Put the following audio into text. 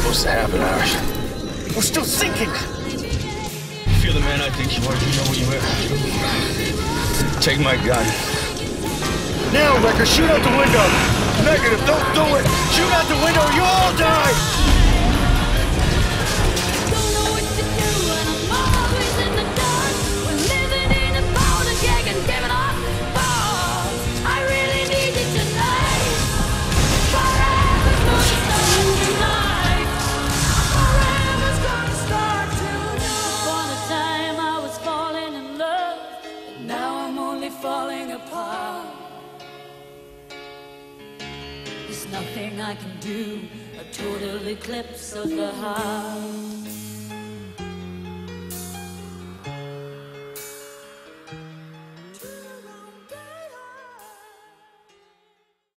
supposed to happen, Irish? We're still sinking! If you're the man I think you are, you know what you have to do. Take my gun. Now, Wrecker, shoot out the window! Negative, don't do it! Shoot out the window or you all die! Falling apart. There's nothing I can do, a total eclipse of the heart.